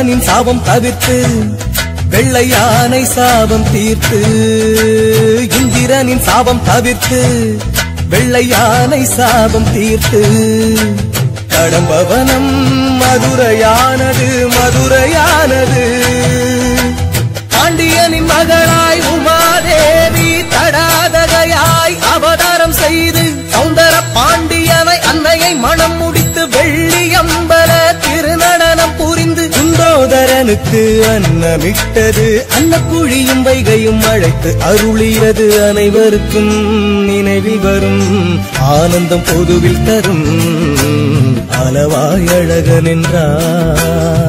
இந்திரனின் சாபம் தவிர்த்து வெள்ளை யானை சாபம் தீர்த்து இந்திரனின் சாபம் தவிர்த்து வெள்ளை யானை சாபம் தீர்த்து கடம்பவனம் மதுரையானது மதுரையானது பாண்டியனின் மகளாய் உமாதேவி தடாதகையாய் அவதாரம் செய்து சௌந்தர பாண்டியனை அன்னையை மனம் முடித்து வெள்ளி அம்பல திருநடனம் புரிந்து குந்தோதரனுக்கு அன்னமிட்டது அன்னக்குழியும் வைகையும் அழைத்து அருளியது அனைவருக்கும் நினைவில் வரும் ஆனந்தம் பொதுவில் தரும் அளவாய் அழகன் என்றார்.